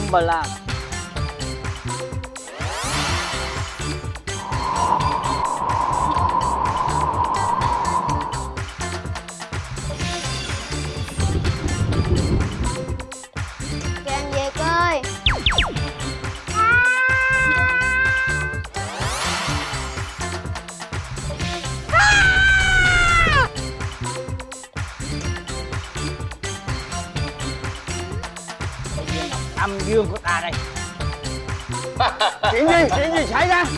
Timberland. Cho anh về coi. Âm dương của ta đây. Chuyện gì xảy ra?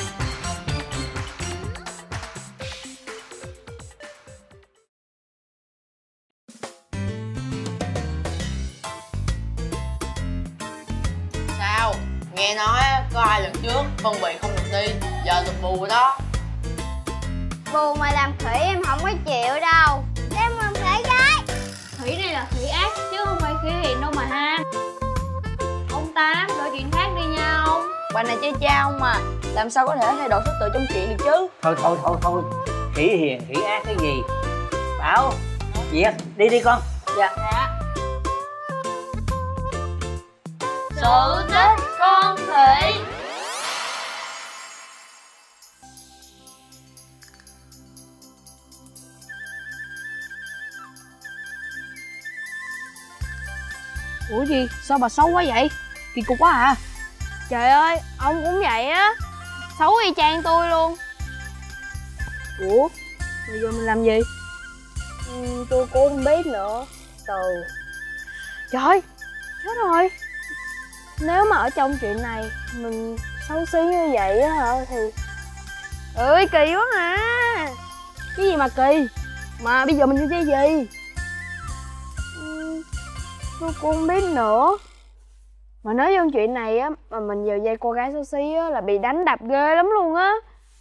Sao? Nghe nói có ai lần trước phân bị không được đi, giờ được bù rồi đó. Bù mà làm khỉ em không có chịu đâu. Em làm khỉ gái. Khỉ này là khỉ ác chứ không phải khỉ hiền đâu mà ha. Ông Tám, đổi chuyện khác đi nha ông. Bà này chơi cha không mà, làm sao có thể thay đổi thứ tự trong chuyện được chứ? Thôi. Khỉ hiền, khỉ ác cái gì? Bảo, Việt, đi con. Dạ. Sự tích con khỉ. Ủa gì? Sao bà xấu quá vậy? Kỳ cục quá à. Trời ơi, ông cũng vậy á. Xấu y chang tôi luôn. Ủa? Bây giờ mình làm gì? Tôi cũng không biết nữa. Trời, chết rồi. Nếu mà ở trong chuyện này mình xấu xí như vậy á hả thì... Ơi kỳ quá à. Cái gì mà kỳ? Mà bây giờ mình chơi gì? Tôi cũng không biết nữa. Mà nói trong chuyện này á, mà mình vào dây cô gái xấu xí á là bị đánh đập ghê lắm luôn á.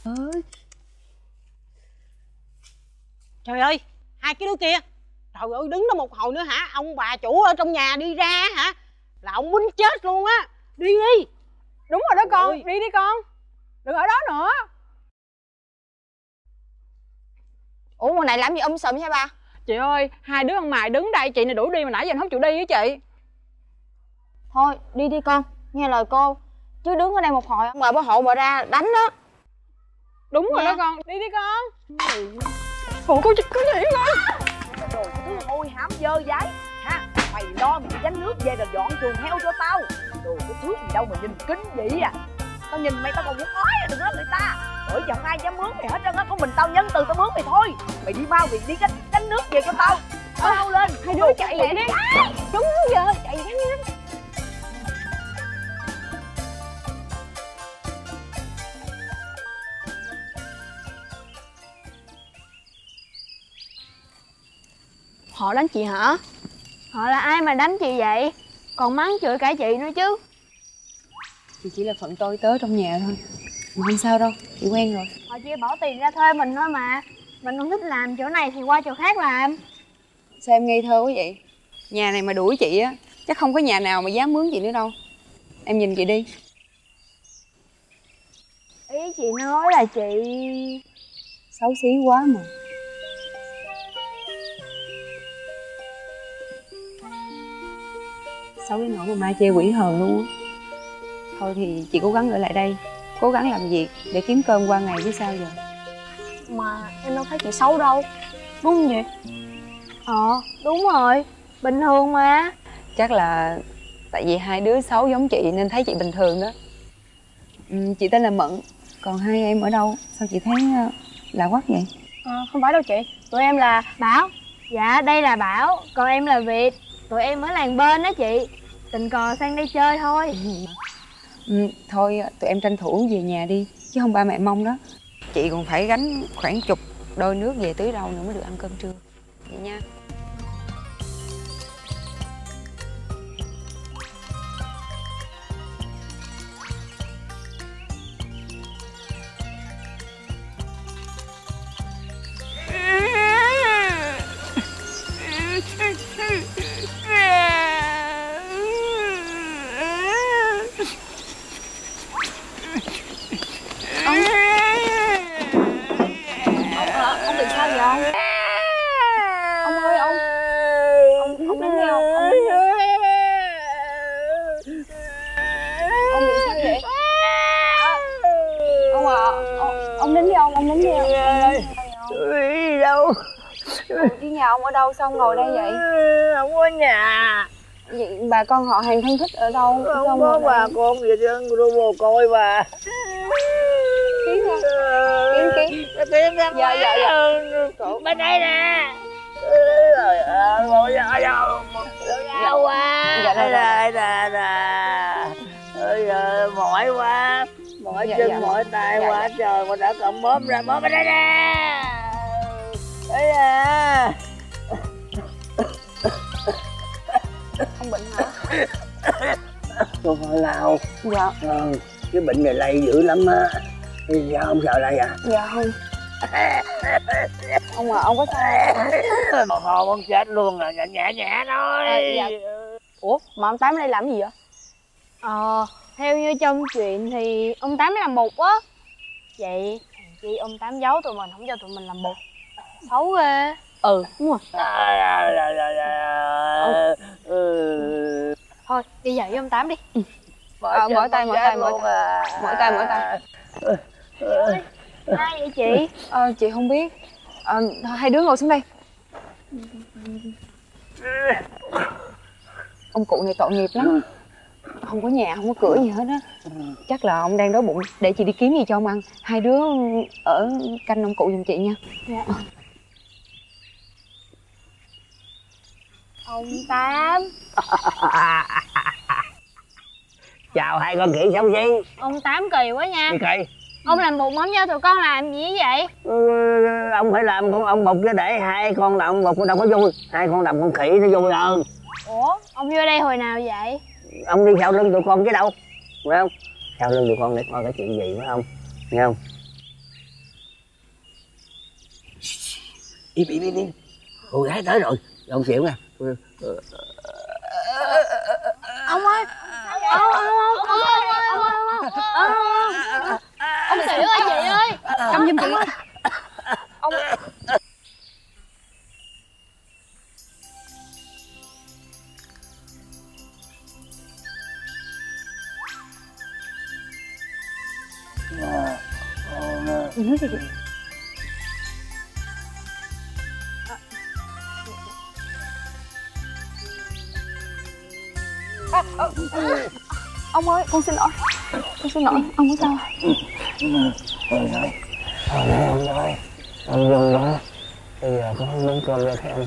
Trời ơi, hai cái đứa kia. Trời ơi, đứng đó một hồi nữa hả? Ông bà chủ ở trong nhà đi ra hả? Là ông muốn chết luôn á. Đi đi. Đúng rồi đó con, đi đi con. Đừng ở đó nữa. Ủa mùa này làm gì sùm hả ba? Chị ơi, hai đứa ăn mày đứng đây, chị này đuổi đi mà nãy giờ không chịu đi với chị. Thôi, đi đi con, nghe lời cô. Chứ đứng ở đây một hồi, mời bảo hộ bà ra đánh đó. Đúng rồi đó con, đi đi con. Ủa cô chị cứ nghĩ lên. Đồ thứ hôi hám dơ giấy ha. Mày lo mày gánh nước về rồi dọn chuồng heo cho tao. Đồ cái thứ gì đâu mà nhìn kính vậy à. Tao nhìn mày tao còn muốn ói à, đừng nói người ta. Bởi giờ ai dám mướn mày hết trơn á, có mình tao nhân từ tao mướn mày thôi. Mày đi mau mày đi gánh nước về cho tao. Mau lên. Hai đứa chạy vậy đi. Đúng giờ, chạy vậy đi. Họ đánh chị hả? Họ là ai mà đánh chị vậy? Còn mắng chửi cả chị nữa chứ. Chị chỉ là phận tôi tớ trong nhà thôi. Mà không sao đâu, chị quen rồi. Họ chỉ bỏ tiền ra thuê mình thôi mà. Mình không thích làm chỗ này thì qua chỗ khác làm. Sao em ngây thơ quá vậy? Nhà này mà đuổi chị á, chắc không có nhà nào mà dám mướn chị nữa đâu. Em nhìn chị đi. Ý chị nói là chị... Xấu xí quá mà. Xấu đến nỗi mà mai chê quỷ hờn luôn á. Thôi thì chị cố gắng ở lại đây, cố gắng làm việc để kiếm cơm qua ngày chứ sao giờ. Mà em đâu thấy chị xấu đâu. Đúng không vậy? Đúng rồi. Bình thường mà. Chắc là tại vì hai đứa xấu giống chị nên thấy chị bình thường đó. Chị tên là Mận. Còn hai em ở đâu? Sao chị thấy lạ quắc vậy? Không phải đâu chị. Tụi em là Bảo. Dạ đây là Bảo. Còn em là Việt. Tụi em ở làng bên đó chị. Tình cờ sang đây chơi thôi. Thôi tụi em tranh thủ về nhà đi, chứ không ba mẹ mong đó. Chị còn phải gánh khoảng chục đôi nước về tưới rau nữa mới được ăn cơm trưa. Vậy nha. Ông bị sao vậy ông? Ông ơi ông đứng đi ông đứng đi. Ông đến đi ông đến đi ông. Đi đâu? Đi nhà ông ở đâu sao ông ngồi đây vậy? Không có nhà. Vậy bà con họ hàng thân thích ở đâu? Không có bà con gì trơn, tôi mồ côi bà. Kiếm ra. Kiếm. Dạ. Bên đây nè. Ngồi đâu quá. Dạ đây nè. Mỏi quá. Mỏi chân mỏi tay quá trời mà đã cầm bóp ra. Bóp bên đây nè. Đây nè. Ông bệnh hả? Không phải nào. Dạ. Cái bệnh này lây dữ lắm á. Sao không sợ lây à? Dạ không. Ông à, ông có sao? Hồn ông chết luôn rồi, nhẹ thôi. Dạ. Ủa mà ông Tám đây làm gì vậy? Theo như trong chuyện thì ông Tám làm bột á. Vậy chị ông Tám giấu tụi mình, không cho tụi mình làm bột. Xấu ghê. Ừ đúng rồi. Thôi đi dậy với ông Tám đi. Mỏi tay. Ai vậy chị? Chị không biết. Hai đứa ngồi xuống đây. Ông cụ này tội nghiệp lắm. Không có nhà, không có cửa gì hết á. Chắc là ông đang đói bụng. Để chị đi kiếm gì cho ông ăn. Hai đứa ở canh ông cụ giùm chị nha. Dạ. Ông Tám. Chào hai con khỉ xấu xí. Ông Tám kỳ quá nha. Gì kỳ? Ông làm bột mắm cho tụi con làm gì vậy? Ông phải làm con ông bột chứ để hai con làm bột đâu có vui. Hai con làm con khỉ nó vui hơn. Ủa ông vô đây hồi nào vậy? Ông đi sau lưng tụi con chứ đâu, phải không? Sau lưng tụi con để coi cái chuyện gì phải không? Nghe không? Im. Cô gái tới rồi, ông xỉu nè. Ông ơi. Ông xỉu ơi chị ơi. Cầm giùm chị. Ông gì nữa chị? Ông ơi, con xin lỗi. Ông có sao? Rồi. Bây giờ con nấu cơm cho em.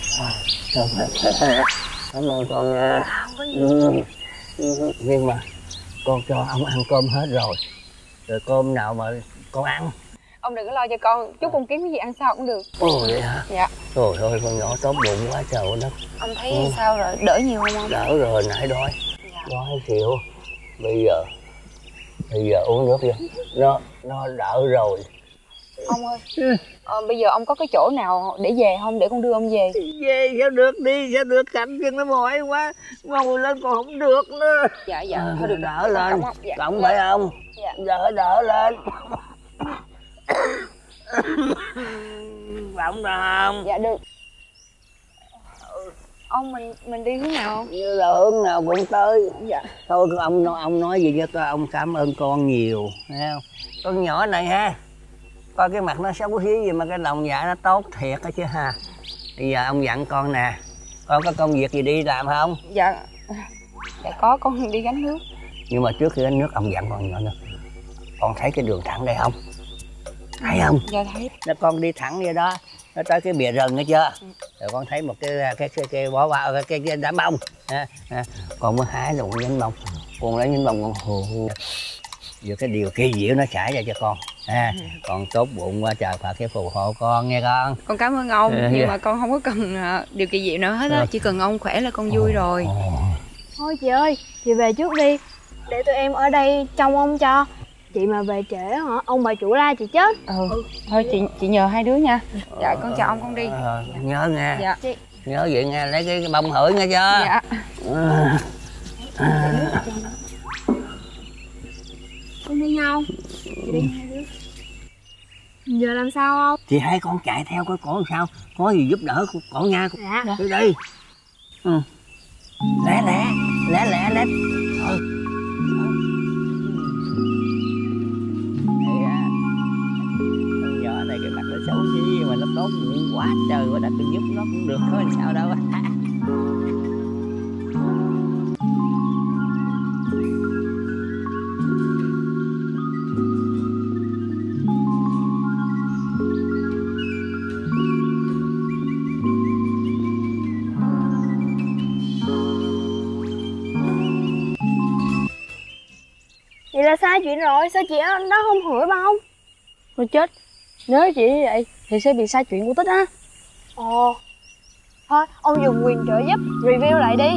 Cảm ơn con nha. Nhưng mà con cho ông ăn cơm hết rồi. Rồi cơm nào mà con ăn. Ông đừng có lo cho con, chút con kiếm cái gì ăn sao cũng được. Ồ vậy hả? Dạ. Trời ơi, con nhỏ tốt bụng quá trời đất. Ông thấy sao rồi, đỡ nhiều không ông? Đỡ rồi, nãy đói. Đói xỉu. Bây giờ uống nước vô. Nó đỡ rồi. Ông ơi, bây giờ ông có cái chỗ nào để về không? Để con đưa ông về. Về sao được, đi sao được, cạnh chân nó mỏi quá. Ngồi lên còn không được nữa. Dạ, thôi được. Đỡ lên. Dạ. Cộng phải không? Dạ. Đỡ lên. Bỗng được không? Dạ được. Ông mình đi hướng nào không? Như là hướng nào cũng tới. Dạ. Thôi ông nói gì cho ông cảm ơn con nhiều, thấy không? Con nhỏ này ha, coi cái mặt nó xấu xí gì mà cái lòng dạ nó tốt thiệt đó chứ ha. Bây giờ ông dặn con nè, con có công việc gì đi làm không? Dạ có, con đi gánh nước. Nhưng mà trước khi gánh nước ông dặn con nhỏ nữa, con thấy cái đường thẳng đây không? Thấy không? Dạ thấy. Nó con đi thẳng vậy đó, nó tới cái bìa rừng nghe chưa? Rồi con thấy một cái bó bao cái đám bông, con mới hái rồi con nhánh bông, con lấy nhánh bông con hù vừa cái điều kỳ diệu nó xảy ra cho con. Con tốt bụng quá trời Phật cái phù hộ con nghe con. Con cảm ơn ông, nhưng mà con không có cần điều kỳ diệu nào hết á, chỉ cần ông khỏe là con vui rồi. Thôi chị ơi, chị về trước đi, để tụi em ở đây trông ông cho. Chị mà về trễ hả, ông bà chủ la chị chết. Thôi chị nhờ hai đứa nha. Dạ con chào ông, con đi. Nhớ nghe. Dạ. Nhớ vậy nghe, lấy cái bông hửi nghe chưa? Dạ. Con đi nhau. Chị đi hai đứa. Giờ làm sao không? Chị hai con chạy theo coi cổ làm sao, có gì giúp đỡ cổ nha. Dạ. Đi đi. Lẹ. Thôi. xấu gì mà nó tốt bụng quá trời quá đất, giúp nó cũng được thôi sao đâu. Vậy là sai chuyện rồi, sao chị đó không hửi ba ông? Thôi chết, nếu chị như vậy thì sẽ bị sai chuyện của Tích á. Ồ, thôi ông dùng quyền trợ giúp review lại đi.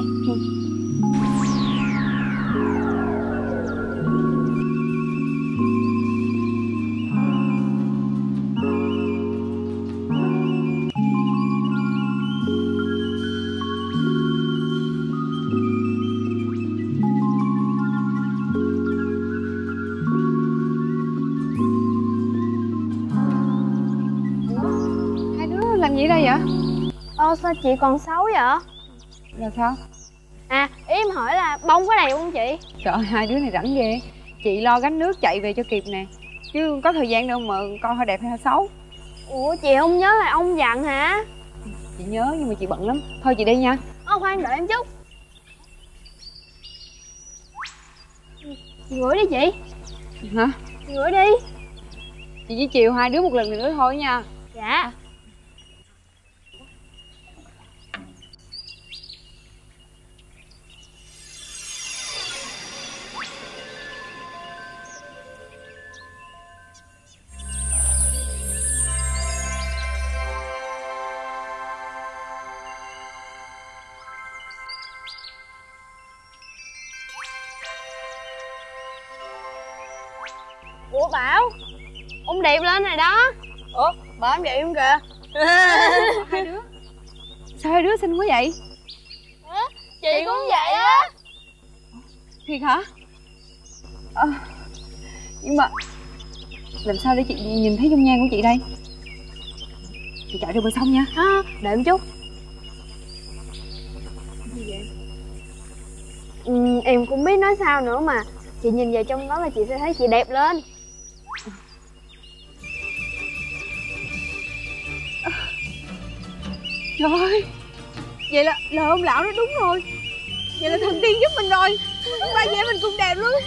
Hai đứa làm gì đây vậy? Sao chị còn xấu vậy? Là sao? À, ý em hỏi là bông có đầy không chị? Trời ơi, hai đứa này rảnh ghê. Chị lo gánh nước chạy về cho kịp nè. Chứ có thời gian đâu mà coi hơi đẹp hay hơi xấu. Ủa chị không nhớ là ông dặn hả? Chị nhớ nhưng mà chị bận lắm. Thôi chị đi nha. Khoan đợi em chút. Chị gửi đi chị. Hả? Chị gửi đi. Chị chỉ chiều hai đứa một lần nữa thôi nha. Dạ. Ủa Bảo, ông đẹp lên rồi đó. Ủa, bà em đẹp không kìa? Hai đứa sao hai đứa xinh quá vậy? Chị cũng vậy á. Thiệt hả? Nhưng mà làm sao để chị nhìn thấy dung nhan của chị đây? Chị chạy ra bờ sông nha. Đợi em chút. Em cũng biết nói sao nữa mà. Chị nhìn vào trong đó là chị sẽ thấy chị đẹp lên. Trời ơi, vậy là lời ông lão nói đúng rồi. Vậy là thần tiên giúp mình rồi. Ba chị em mình cùng đẹp luôn.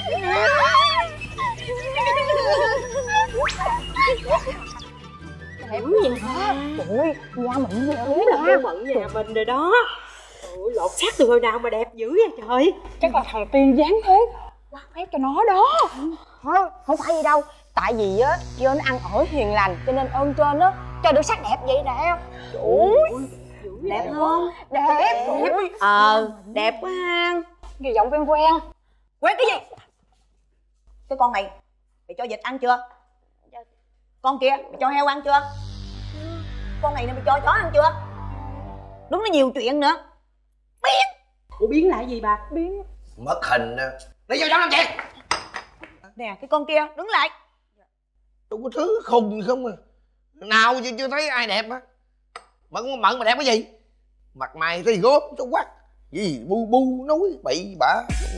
Đẹp gì hả? Trời ơi, da mịn như thế nè. Mận nhà mình rồi đó. Ôi, lột xác từ hồi nào mà đẹp dữ vậy trời. Chắc là thằng tiên dáng thế. Quát phép cho nó đó. Thôi, không phải gì đâu. Tại vì á, trên ăn ở hiền lành cho nên ơn trên á cho được sắc đẹp vậy nè. Ui, đẹp không? Đẹp. Đẹp quá ha. Nghe giọng quen quen. Quen cái gì? Cái con này mày cho vịt ăn chưa? Con kia mày cho heo ăn chưa? Con này mày cho chó ăn chưa? Đúng là nhiều chuyện nữa. Biến. Ủa biến lại gì bà? Biến. Mất hình nè. Lấy dao làm gì? Nè, cái con kia đứng lại. Đâu có thứ khùng không à. Nào chưa thấy ai đẹp á. Mận mà đẹp cái gì? Mặt mày thấy gốm xấu quắc. Gì bu bu nói bậy bạ.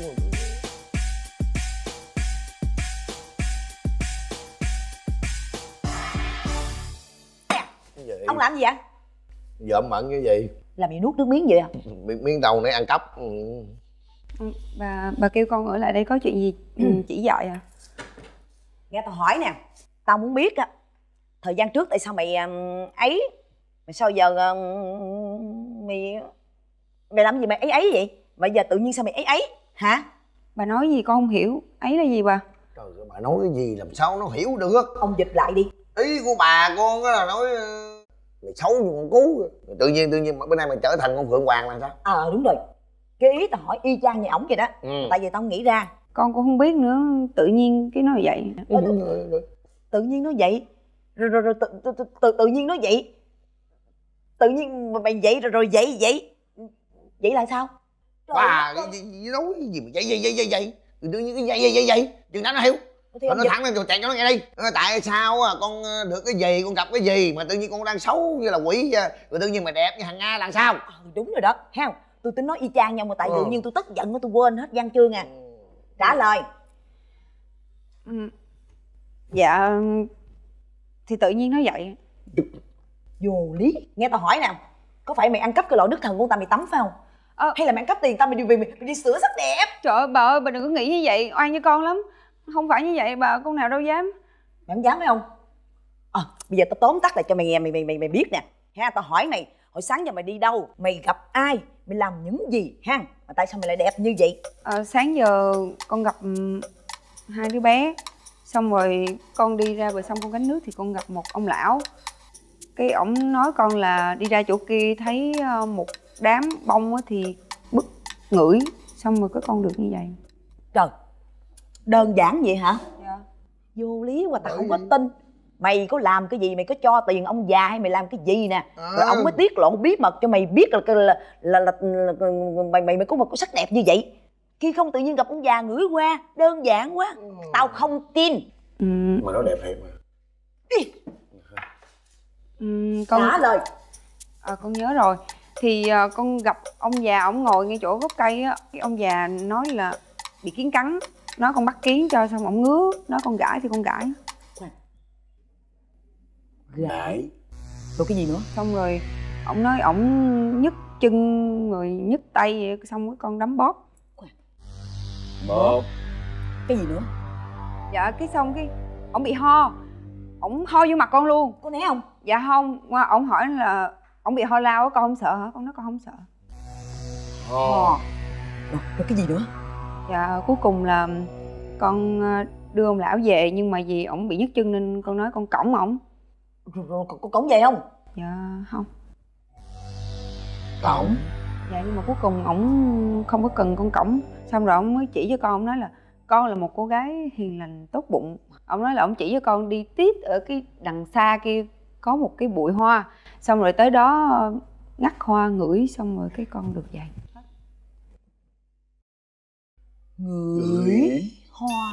Ông làm gì vậy? Vợ Mận như vậy. Làm gì nuốt nước miếng vậy à? Miếng đầu nãy ăn cắp. Bà kêu con ở lại đây có chuyện gì chỉ dạy à? Nghe tao hỏi nè. Tao muốn biết á, thời gian trước tại sao mày ấy, mày sao giờ mày làm gì mày ấy vậy? Bây giờ tự nhiên sao mày ấy hả? Bà nói gì con không hiểu. Ấy là gì bà? Trời ơi, bà nói cái gì làm sao nó hiểu được. Ông dịch lại đi. Ý của bà con á là nói mày xấu như con cú. Tự nhiên bữa nay mày trở thành con Phượng Hoàng là sao? Đúng rồi. Cái ý tao hỏi y chang như ổng vậy đó. Tại vì tao nghĩ ra. Con cũng không biết nữa, tự nhiên cái nói vậy. Tự nhiên nó vậy. Rồi tự nhiên nó vậy. Tự nhiên mày vậy rồi vậy. Vậy là sao? Bà nói cái gì mà vậy. Tự nhiên cái vậy. Chừng nào nó hiểu. Thôi nói thẳng lên rồi chạy cho nó nghe đi. Tại sao con được cái gì, con gặp cái gì mà tự nhiên con đang xấu như là quỷ rồi tự nhiên mày đẹp như thằng Nga là sao? Đúng rồi đó, thấy không? Tôi tính nói y chang nhau mà tại tự nhiên tôi tức giận tôi quên hết văn chương à. Trả lời. Dạ thì tự nhiên nói vậy. Vô lý. Nghe tao hỏi nè, có phải mày ăn cắp cái lọ nước thần của ta mày tắm phải không? Hay là mày ăn cắp tiền tao mày đi sửa sắc đẹp? Trời ơi bà ơi, bà đừng có nghĩ như vậy, oan với con lắm. Không phải như vậy bà, con nào đâu dám. Mày không dám phải không? Bây giờ tao tóm tắt lại cho mày nghe, mày biết nè ha. Tao hỏi mày, hồi sáng giờ mày đi đâu, mày gặp ai, mày làm những gì ha, mà tại sao mày lại đẹp như vậy? Sáng giờ con gặp hai đứa bé, xong rồi con đi ra bờ sông con gánh nước thì con gặp một ông lão. Cái ổng nói con là đi ra chỗ kia thấy một đám bông thì bứt ngửi, xong rồi cái con được như vậy. Trời, đơn giản vậy hả? Dạ. Vô lý quá, tao không có tin. Mày có làm cái gì, mày có cho tiền ông già hay mày làm cái gì nè, rồi ông mới tiết lộ bí mật cho mày biết là mày có một cái sắc đẹp như vậy. Khi không tự nhiên gặp ông già ngửi qua, đơn giản quá. Tao không tin. Mà nó đẹp thiệt mà. Con trả lời. Con nhớ rồi. Thì con gặp ông già, ổng ngồi ngay chỗ gốc cây á. Cái ông già nói là bị kiến cắn, nói con bắt kiến cho, xong ổng ngứa, nói con gãi thì con gãi. Gãi rồi cái gì nữa? Xong rồi ổng nói ổng nhức chân rồi nhức tay vậy, xong cái con đấm bóp. Bóp cái gì nữa? Dạ cái xong cái ổng bị ho, ổng ho vô mặt con luôn. Có né không? Dạ không, ổng hỏi là ổng bị ho lao á, con không sợ hả? Con nói con không sợ. Rồi cái gì nữa? Dạ cuối cùng là con đưa ông lão về, nhưng mà vì ổng bị nhức chân nên con nói con cõng ổng. Rồi cõng về không? Dạ không. Cõng? Dạ nhưng mà cuối cùng ổng không có cần con cõng. Xong rồi ổng mới chỉ cho con, ổng nói là con là một cô gái hiền lành tốt bụng. Ổng nói là ổng chỉ cho con đi tiếp ở cái đằng xa kia có một cái bụi hoa, xong rồi tới đó ngắt hoa ngửi, xong rồi cái con được vậy. Ngửi hoa.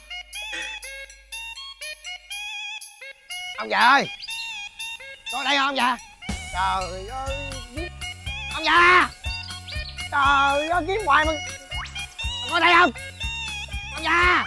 Ông già ơi, có đây không ông già? Trời ơi, ông già, trời ơi, kiếm hoài mà có đây không ông già?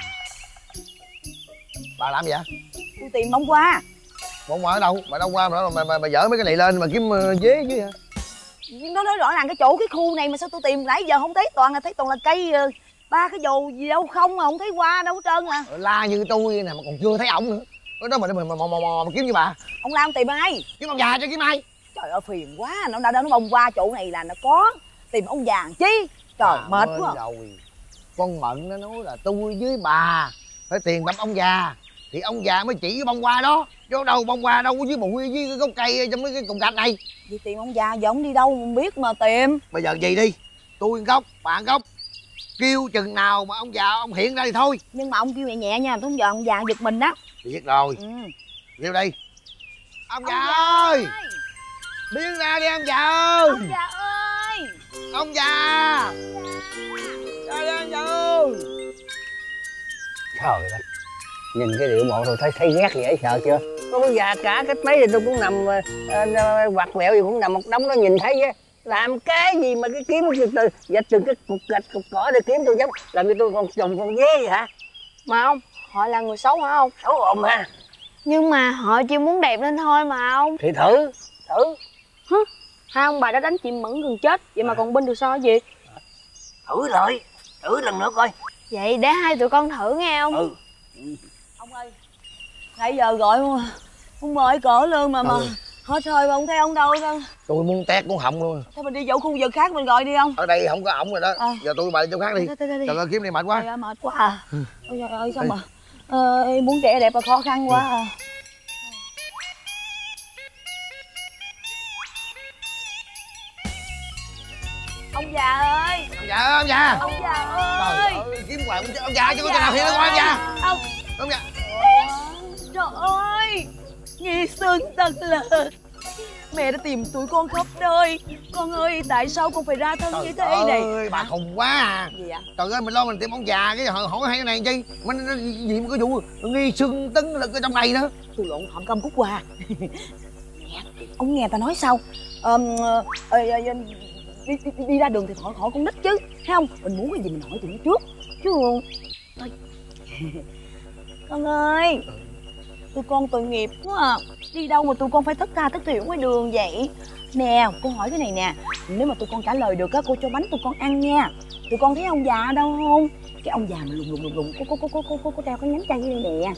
Bà làm gì vậy? Tôi tìm bông hoa. Bông hoa ở đâu? Bà đâu qua mà dỡ mấy cái này lên mà kiếm dế chứ hả? Nó nói rõ ràng cái chỗ cái khu này mà sao tôi tìm nãy giờ không thấy, toàn là cây ba cái dù gì đâu không mà không thấy hoa đâu hết trơn à. La như tôi nè mà còn chưa thấy ổng nữa. Đó mà kiếm như bà. Ông Lam tìm ai? Kiếm ông già cho kiếm ai? Trời ơi phiền quá, nó bông hoa chỗ này là nó có. Tìm ông già chi? Trời mệt quá. Rồi. Con Mận nó nói là tôi với bà phải tiền bắp ông già thì ông già mới chỉ cái bông hoa đó. Chứ đâu bông hoa đâu có dưới bụi với cái gốc cây trong mấy cái cục gạch này. Vì tìm ông già giờ ông đi đâu không biết mà tìm. Bây giờ gì đi, tôi gốc, bạn gốc, kêu chừng nào mà ông già ông hiện ra thì thôi. Nhưng mà ông kêu nhẹ nhẹ nha, tôi không giờ ông già giật mình đó. Thì biết rồi. Kêu đi. Ông già ơi, biến ra đi ông già ơi. Ông già ơi. Ông già. Ra đi ông già ơi. Trời ơi, nhìn cái điệu bộ rồi thấy ghét dễ sợ chưa? Có cái già cả cách mấy thì tôi cũng nằm quạt mẹo gì cũng nằm một đống đó nhìn thấy á. Làm cái gì mà cái kiếm từ dạch từng cái cục gạch cục cỏ để kiếm tôi giống làm như tôi còn trồng con dế vậy hả? Mà ông, họ là người xấu hả ông? Xấu ồn mà. Nhưng mà họ chỉ muốn đẹp lên thôi mà ông. Thì thử. Hai ông bà đã đánh chị Mẫn gần chết, vậy mà còn binh được sao gì? Thử rồi, thử lần nữa coi. Vậy để hai tụi con thử nghe ông. Ông ơi, nãy giờ gọi không mời cỡ luôn mà hết thời mà không thấy ông đâu đâu. Tôi muốn tét cuốn họng luôn. Thôi mình đi chỗ khu vực khác mình gọi đi không? Ở đây không có ổng rồi đó. Giờ tôi bà đi chỗ khác đi. Trời ơi kiếm này mệt quá. Mệt quá à. Ôi trời ơi sao mà muốn trẻ đẹp là khó khăn quá à. Ông già ơi. Ông già ơi, ông già. Ông già ơi. Trời ơi, kiếm hoài ông già chứ có thể nào hiện ra coi ông già. Ông già. Trời ơi, nghe sưng thật là. Mẹ đã tìm tụi con khắp nơi. Con ơi, tại sao con phải ra thân như thế này? Trời ơi, bà khùng quá à. Gì vậy? Trời ơi, mình lo mình tìm ông già cái hỏi hai cái này chi. Mình gì mà cái vụ nghi sưng tấn lực ở trong này nữa. Tôi lộn Phạm Công Cúc Hoa. Ông nghe ta nói sao? Đi ra đường thì hỏi con nít chứ, thấy không? Mình muốn cái gì mình hỏi tụi nó trước chứ. Con ơi, tụi con tội nghiệp quá à. Đi đâu mà tụi con phải thất tha thất thểu ngoài đường vậy? Nè, cô hỏi cái này nè. Nếu mà tụi con trả lời được á, cô cho bánh tụi con ăn nha. Tụi con thấy ông già ở đâu không? Cái ông già mà lùng có treo cái nhánh cây đây nè.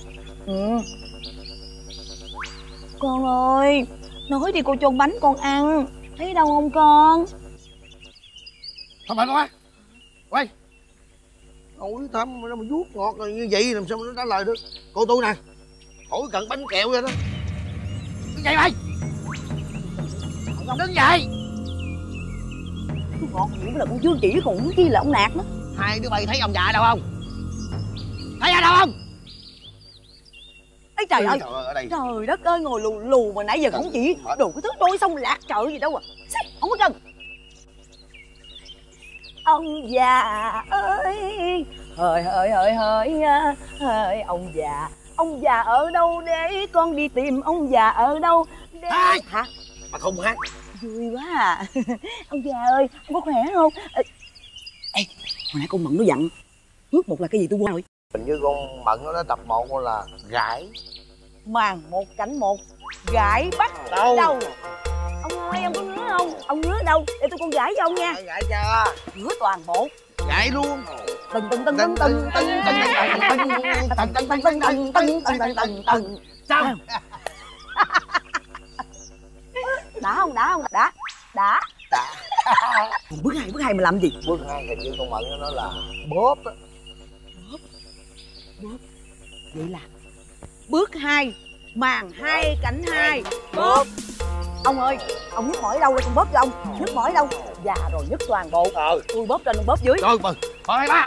Con ơi, nói đi cô cho bánh con ăn. Thấy đâu không con? Không phải con á. Quay. Ôi Thắm, nó mà vuốt ngọt rồi như vậy làm sao mà nó trả lời được. Cô tôi nè, khỏi cần bánh kẹo vậy đó. Đứng dậy mày. Đứng dậy. Ngọt hiểu là con Dương chỉ còn muốn chi là ông Nạt đó. Hai đứa bay thấy ông già đâu không? Thấy ở đâu không? Ê trời ơi, ở đây. trời đất ơi, ngồi lù lù mà nãy giờ không chỉ đồ cái thứ đôi xong lạc trời gì đâu à. Không có cần. Ông già ơi, hỡi ông già ở đâu để con đi tìm ông già ở đâu để... Hả? Mà không hát. Vui quá à. Ông già ơi, ông có khỏe không? Ê, hồi nãy con Mận nó dặn bước một là cái gì tôi quên rồi. Hình như con Mận nó tập 1 là gãi. Màn một cảnh một, gãi bắt đầu. Ông ơi, ông có ngứa không? Ông ngứa đâu? Để tôi con gãi cho ông nha. Gãi cho. Ngứa toàn bộ. Gãi luôn. Sao? Đã không? Đã. Bước hai mà làm gì? Bước 2 hình như con Mận nó nói là bóp á. Bóp. Vậy là bước 2, màn 2 cảnh 2, bóp. Ông ơi, ông nhức mỏi đâu rồi con bóp cho ông. Nhức mỏi đâu? Già rồi nhức toàn bộ. Tôi bóp trên, ông bóp dưới. Rồi mừng. Thôi ba.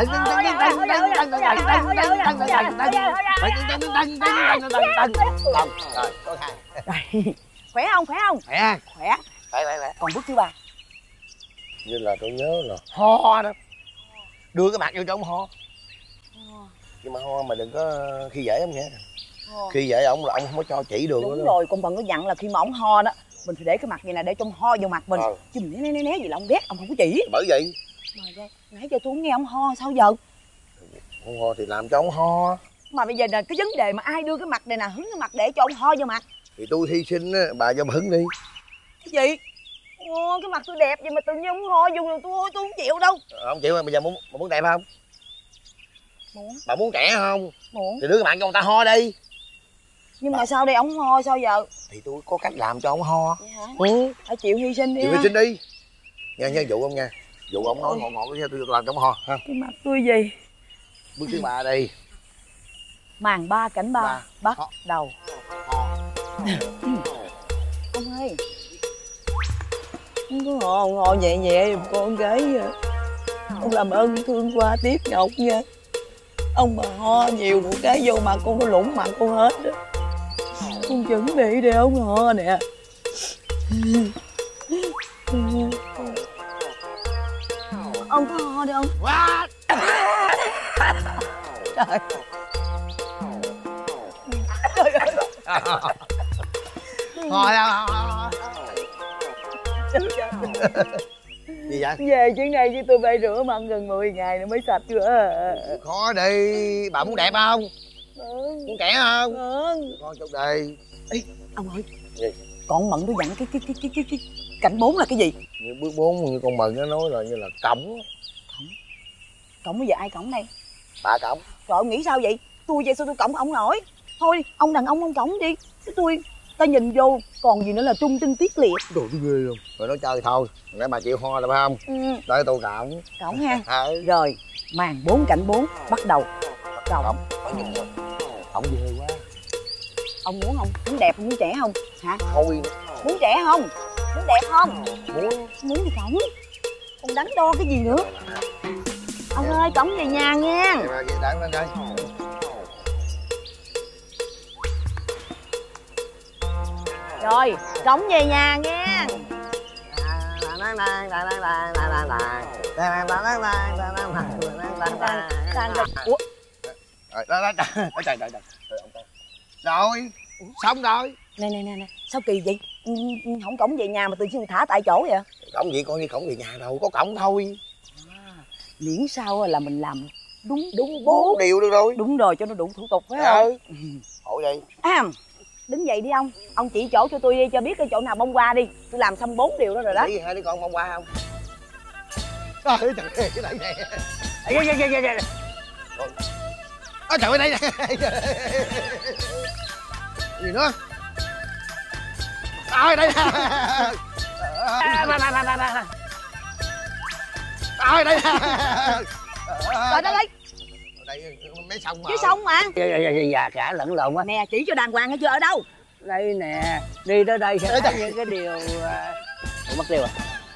Khỏe không? Khỏe. Còn bước thứ 3. Như là tôi nhớ là ho đó. Đưa cái mặt vô cho ông ho. Nhưng mà ho mà đừng có khi dễ ông nghe. Khi dễ ông là ông không có cho chỉ đường. Đúng rồi, con Bận có dặn là khi mà ông ho đó mình phải để cái mặt vậy nè để cho ông ho vô mặt mình. Chứ mình né gì là ông ghét, ông không có chỉ. Bởi vậy Mà nãy giờ tôi không nghe ông ho sao giờ? ông ho thì làm cho ông ho. Mà bây giờ là cái vấn đề mà ai đưa cái mặt này nè, hứng cái mặt để cho ông ho vô mặt. Thì tôi hy sinh á, bà cho bà hứng đi. Cái gì? Cái mặt tôi đẹp vậy mà tự nhiên ông ho vô rồi tôi không chịu đâu. Không chịu mà bây giờ muốn đẹp không? Muốn. Bà muốn trẻ không? Muốn. Thì đưa cái mặt cho người ta ho đi. Nhưng mà sao đây ông ho sao giờ? Thì tôi có cách làm cho ông ho. Vậy hả? Phải chịu hy sinh đi. Chịu hy sinh đi. Nha dụ ông nha. Dụ ông nói ngọt theo tôi làm cho ông ho ha. Cái mặt tôi gì? Bước thứ 3 đi. Màn 3 cảnh 3 bắt đầu. Ông ơi, không có ho nhẹ nhẹ giùm con gái vậy. Ông làm ơn thương qua tiếp Ngọc nha. Ông mà ho nhiều một cái vô mặt con nó lủng mặt con hết đó. Con chuẩn bị để ông ho nè. Ông có ho đi ông. Trời. Thôi gì vậy? Về chuyến này chứ tôi phải rửa mặt gần 10 ngày nữa mới sạch nữa. Khó đi. Bà muốn đẹp không? Muốn trẻ không? Con chút đi. Ê, ông ơi. Gì? Con Mận tôi dặn cái cảnh 4 là cái gì? Như bước 4 như con Mận nó nói là như là cổng. Cổng bây giờ ai cổng đây? Bà cổng. Trời, ông nghĩ sao vậy? Tôi vậy sao tôi cổng ông nổi? Thôi đi, ông đàn ông cổng đi. Chứ tôi ta nhìn vô còn gì nữa là trung tinh tiết liệt. Đồ tôi ghê không? Rồi nói chơi thôi. Nãy bà chịu ho là phải không? Tới tôi cổng. Cổng ha. Rồi, màn 4 cảnh 4 bắt đầu. Cổng. Ổng ghê quá. Ông muốn không? Muốn đẹp không? Muốn trẻ không? Hả? Thôi. Muốn trẻ không? Muốn đẹp không? Muốn thì cổng. Con đắn đo cái gì nữa? Ông ơi, cổng về nhà nha. Đắn lên đây. Rồi, cổng về nhà nha. Ủa? Rồi, xong rồi. Nè, sao kỳ vậy? Không cổng về nhà mà tự nhiên thả tại chỗ vậy? Cổng gì coi như cổng về nhà đâu, có cổng thôi. Miễn sao là mình làm đúng 4 điều được rồi. Đúng rồi, cho nó đủ thủ tục phải không? Ủa vậy? Đứng dậy đi ông. Ông chỉ chỗ cho tôi đi, cho biết cái chỗ nào bông hoa đi. Tôi làm xong 4 điều đó rồi đó. Đi hai đứa con bông hoa không? Trời ơi, cái này nè. Ôi trời ơi, đây nè. Gì nữa? Ôi đây nè. Ôi đây nè. Rồi đó lấy. Đây mấy xong mà. Chứ xong mà. Già cả lẫn lộn á. Nè, chỉ cho đàng hoàng nghe chưa, ở đâu? Đây nè, đi tới đây sẽ thấy những cái điều Ủa mất tiêu à?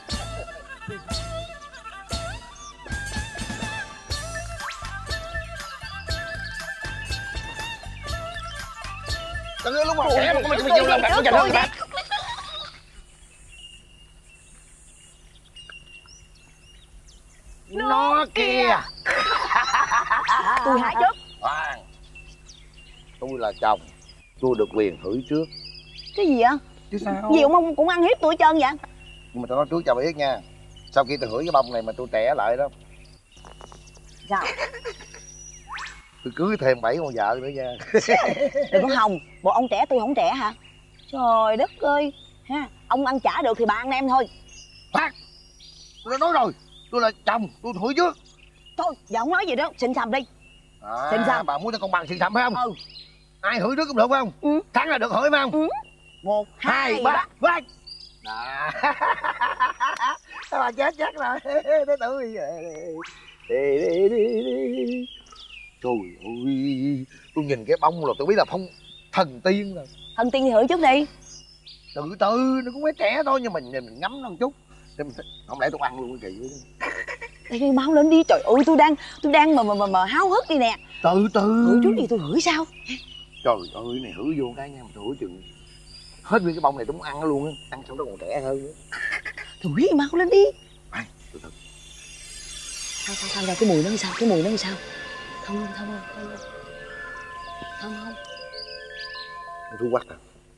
Đừng lúc mà trẻ mà mình vô làm bạn cho bạn. Nó kia. Tôi hái trước. Khoan. Tôi là chồng, tôi được quyền hửi trước. Cái gì vậy? Chứ sao? Gì ông cũng ăn hiếp tôi hết trơn vậy? Nhưng mà tôi nói trước cho biết nha. Sau khi tôi hửi cái bông này mà tôi trẻ lại đó. Sao? Tôi cưới thêm 7 con vợ nữa nha. Đừng có hòng, bộ ông trẻ tôi không trẻ hả? Trời đất ơi ha, ông ăn chả được thì bà ăn em thôi. Phát. Tôi đã nói rồi, tôi là chồng, tôi hửi trước. Thôi, giờ không nói gì đó, xinh xăm đi. Xinh xăm. Bà muốn cho công bằng xinh xăm phải không? Ừ. Ai hửi trước cũng được phải không? Ừ. Thắng là được hửi phải không? Ừ. 1, 2, 3. Phát. Bà chết chắc rồi. Tới tôi đi. Trời ơi, tôi nhìn cái bông rồi tôi biết là phong thần tiên rồi. Thần tiên thì hửi trước đi. Từ từ, nó cũng mới trẻ thôi nhưng mình nhìn mình ngắm nó một chút. Không lẽ tôi ăn luôn cái chị. Đây mau lên đi, trời ơi tôi đang mà háo hức đi nè. Từ từ. Hửi trước đi tôi hửi sao? Trời ơi, này hửi vô cái nha, mà tôi hửi chừng hết nguyên cái bông này tôi muốn ăn nó luôn á, ăn xong nó còn trẻ hơn nữa. Hửi mau lên đi. Từ từ. Sao ra cái mùi nó làm sao? Cái mùi nó làm sao? Thơm không? Thu quắc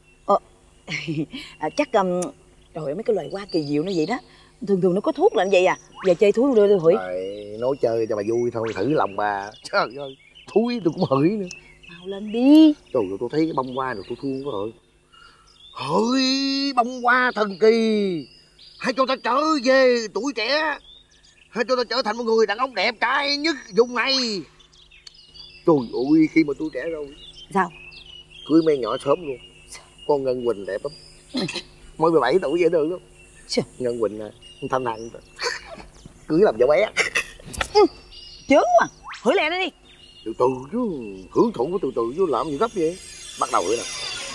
à? Chắc trời ơi, mấy cái loài hoa kỳ diệu nó vậy đó. Thường nó có thuốc là như vậy à? Giờ chơi thuốc đưa tôi hửi. Nói chơi cho bà vui thôi, thử lòng bà. Trời ơi, thúi tôi cũng hửi nữa. Mau lên đi. Trời ơi, tôi thấy cái bông hoa rồi tôi thương quá rồi. Hỡi bông hoa thần kỳ, hãy cho ta trở về tuổi trẻ, hãy cho ta trở thành một người đàn ông đẹp trai nhất vùng này. Trời ơi, khi mà tôi trẻ rồi. Sao? Cưới mấy nhỏ sớm luôn. Con Ngân Quỳnh đẹp lắm. Mới 17 tuổi dễ thương lắm. Ngân Quỳnh nè, Thanh Hằng cưới làm vợ bé. Chướng quá, hửi lẹ nó đi. Từ từ chứ, hưởng thụ của từ từ chứ làm gì gấp vậy. Bắt đầu nữa nè.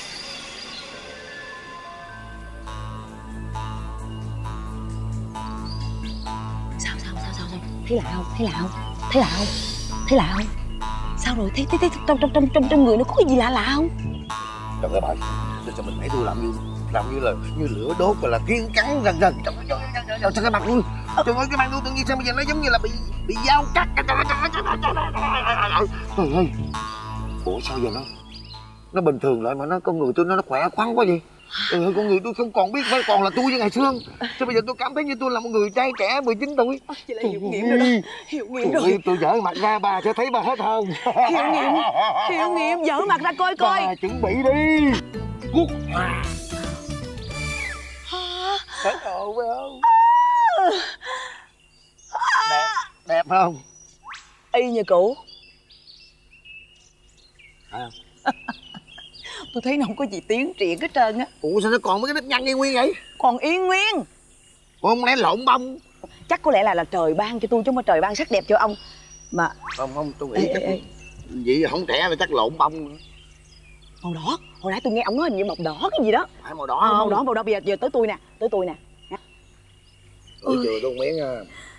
Sao? Thấy lạ không? Sao rồi? Thấy trong người nó có cái gì lạ không? Trời ơi bà, sao mình thấy tôi làm như là như lửa đốt rồi là kiên cắn rần. Sao cái mặt tôi, trời ơi cái mặt tôi tự nhiên sao bây giờ nó giống như là bị dao cắt. Trời ơi, ủa sao giờ nó bình thường lại mà con người tôi nó khỏe khoắn quá vậy. Trời ơi, con người tôi không còn biết phải còn là tôi như ngày xưa. Sao bây giờ tôi cảm thấy như tôi là một người trai trẻ 19 tuổi. Chị lại hiệu nghiệm rồi đó. Hiệu nghiệm rồi. Tôi dở mặt ra bà sẽ thấy bà hết hồn. Hiệu nghiệm, dở mặt ra coi. Bà chuẩn bị đi. Quốc Hòa. Hết hồn phải không? Đẹp không? Y như cũ. Phải không? Tôi thấy nó không có gì tiến triển hết trơn á. Ủa sao nó còn mấy cái nếp nhăn y nguyên vậy? Còn yên nguyên. Ủa không lẽ lộn bông? Chắc có lẽ là trời ban cho tôi chứ không phải trời ban sắc đẹp cho ông. Mà Không tôi nghĩ vậy không trẻ là chắc lộn bông. Màu đỏ. Hồi nãy tôi nghe ông nói hình như màu đỏ cái gì đó. Phải màu đỏ không? Màu đỏ. Bây giờ tới tôi nè. Chưa tôi miếng à.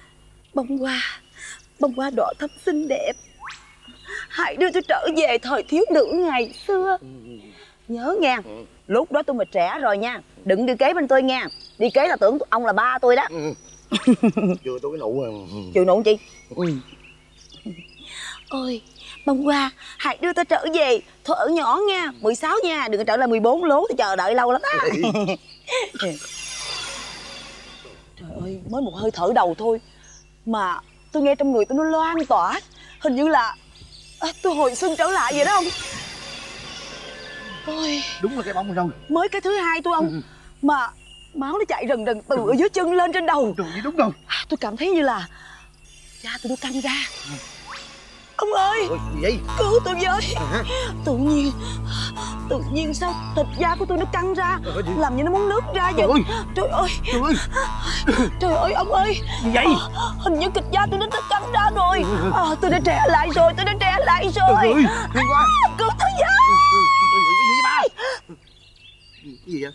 Bông hoa đỏ thắm xinh đẹp, hãy đưa tôi trở về thời thiếu nữ ngày xưa. Nhớ nha. Lúc đó tôi mà trẻ rồi nha, đừng đi kế bên tôi nha. Đi kế là tưởng ông là ba tôi đó. Chưa tôi cái nụ à. Chưa nụ chị. Ôi bông hoa, hãy đưa tôi trở về thuở nhỏ nha. 16 nha, đừng có trở lại 14 lố, tôi chờ đợi lâu lắm á. Trời ơi, mới một hơi thở đầu thôi mà tôi nghe trong người tôi nó loan tỏa. Hình như là tôi hồi xuân trở lại vậy đó không? Ôi, Đúng là cái bông rồi. mới cái thứ hai tôi ông mà máu nó chạy rần rần từ ở dưới chân lên trên đầu. Trời ơi, đúng rồi. Tôi cảm thấy như là da tôi nó căng ra. Ông ơi, Ôi, gì vậy? cứu tôi với. Tự nhiên sao thịt da của tôi nó căng ra, làm như nó muốn nứt ra vậy. Trời ơi, trời ơi ông ơi. Gì vậy? Hình như thịt da tôi nó căng ra rồi. Tôi đã trẻ lại rồi, tôi đã trẻ lại rồi. Trời ơi, thương quá. Cứu tôi với. Cái gì vậy ba? Cái gì vậy?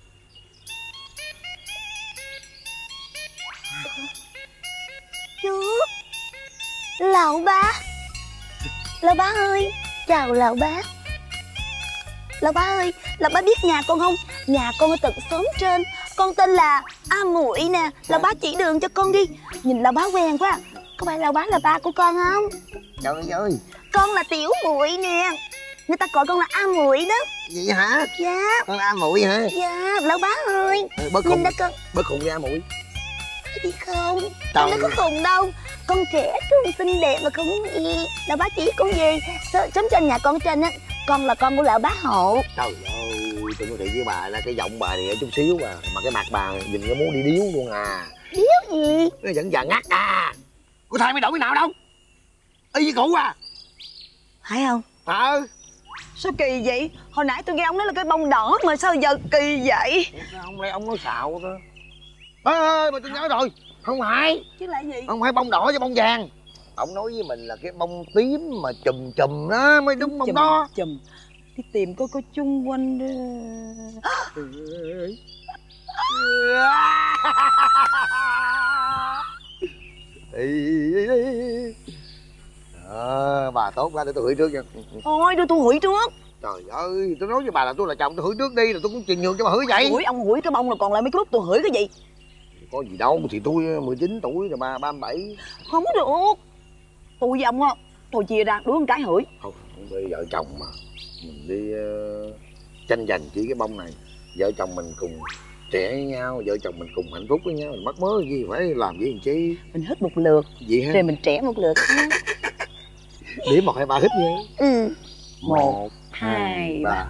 Chú Lão Bá. Lão Bá ơi, chào Lão Bá. Lão Bá ơi, Lão Bá biết nhà con không? Nhà con ở tận xóm trên. Con tên là A Muội nè. Lão Bá chỉ đường cho con đi. Nhìn Lão Bá quen quá. Có phải Lão Bá là ba của con không? Trời ơi. Con là Tiểu Muội nè. Người ta gọi con là A Muội đó. Vậy hả? Dạ. Con A Muội hả? Dạ, Lão Bá ơi. Bớt Nhìn khùng. đã con. Bớt khùng ra Muội. Đi không? Trời. Con nó có khùng đâu. Con trẻ trung xinh đẹp mà không muốn gì. Lão Bá chỉ con gì? Sống trên nhà con trên á. Con là con của Lão Bá Hộ. Trời ơi, tôi nói thiệt với bà là cái giọng bà thì ở chút xíu mà cái mặt bà nhìn nó muốn đi điếu luôn à. Điếu gì? Nó vẫn già ngắt à. Có thay mới đổi cái nào đâu. Y với cũ à. Phải không? Sao kỳ vậy? Hồi nãy tôi nghe ông nói là cái bông đỏ mà sao giờ kỳ vậy? Không lẽ ông nói xạo đó. Ê, mà tôi nhớ rồi. Không phải. Chứ là gì? Không phải bông đỏ với bông vàng. Ông nói với mình là cái bông tím mà chùm chùm đó mới đúng bông đó. Chùm. Đi tìm coi chung quanh. Bà tốt quá, để tôi hửi trước nha. Thôi đưa tôi hửi trước. Trời ơi, tôi nói với bà là tôi là chồng, tôi hửi trước đi, rồi tôi cũng truyền nhường cho bà hửi vậy. Hửi, ông hửi cái bông là còn lại mấy cái lúc tôi hửi cái gì? Có gì đâu, thì tôi 19 tuổi rồi bà 37. Không được. Tôi với ông á, tôi chia ra đứa một cái hửi. Không, bây vợ chồng mà mình đi tranh giành chỉ cái bông này. Vợ chồng mình cùng trẻ với nhau, vợ chồng mình cùng hạnh phúc với nhau, mình mắc mớ gì phải làm gì làm chi. Mình hít một lượt Vậy ha. rồi mình trẻ một lượt. Điểm 1, 2, 3 hít nha. 1, 2, 3.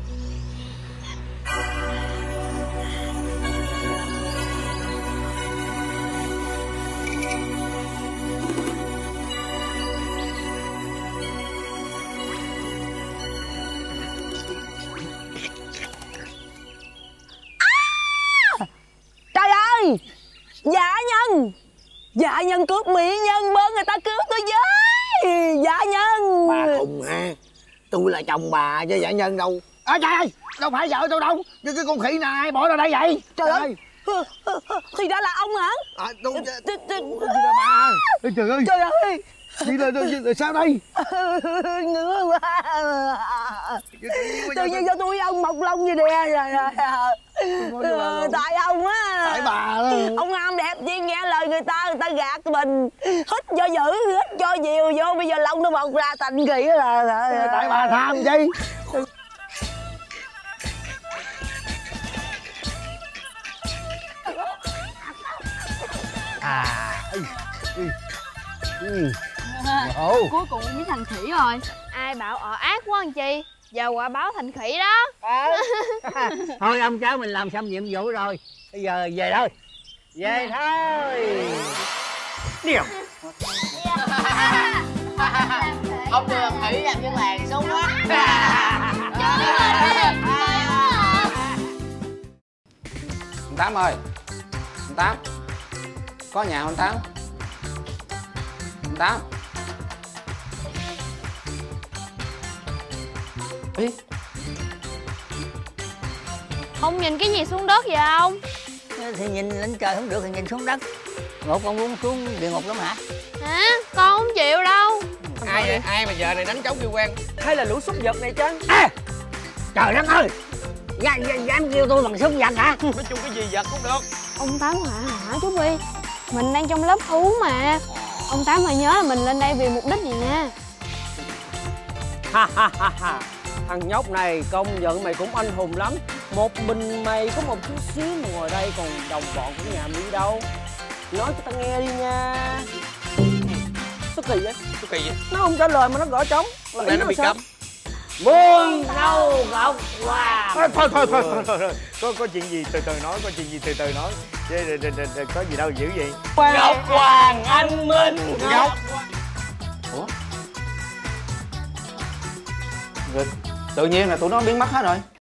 Trời ơi! Dạ nhân cướp mỹ nhân, bớ người ta cứu tôi với. Dạ nhân. Bà khùng ha. Tôi là chồng bà chứ giả nhân đâu. Trời ơi, đâu phải vợ tôi đâu. Nhưng cái con khỉ này ai bỏ ra đây vậy? Trời ơi. Thì ra là ông hả? Tôi là bà. Trời ơi. Trời ơi. Vậy là sao đây? Ngứa quá. Tự nhiên cho tôi ông mọc lông như nè. Tại ông á. Tại bà đó. Ông am đẹp chi nghe lời người ta gạt mình. Hít cho dữ, hít cho nhiều vô, bây giờ lông nó mọc ra thành kỳ là. Tại bà tham chi? Cuối cùng cũng biến thành khỉ rồi. Ai bảo ác quá anh Chi. Giờ quả báo thành khỉ đó. Thôi ông cháu mình làm xong nhiệm vụ rồi. Bây giờ về thôi. Về thôi. Điều. Ông đưa khỉ làm dân làng xấu quá. Anh Tám ơi. Anh Tám. Có nhà không anh Tám? Anh Tám. Ý. Không nhìn cái gì xuống đất vậy không? Thì nhìn lên trời không được thì nhìn xuống đất. Ngột con muốn xuống địa ngục lắm hả? Hả? Con không chịu đâu. Ai mà giờ này đánh trống kêu quen? Hay là lũ súc vật này chứ? Trời đất ơi. Dám kêu tôi bằng súc vật hả? Nói chung cái gì vật cũng được. Ông Tám hả chú Bi? Mình đang trong lớp thú mà. Ông Tám phải nhớ là mình lên đây vì mục đích gì nha. Thằng nhóc này công nhận mày cũng anh hùng lắm. Một mình mày có một chút xíu mà ngồi đây còn đồng bọn của nhà mình đi đâu. Nói cho tao nghe đi nha. Sao kỳ vậy? Sao kỳ vậy? Nó không trả lời mà nó gõ trống. Là nó bị cấm. Muôn sâu ngọc hoàng. Thôi có chuyện gì từ từ nói, có chuyện gì từ từ nói chứ có gì đâu dữ vậy. Ngọc hoàng anh minh. Ngọc. Ủa? Rồi tự nhiên là tụi nó biến mất hết rồi.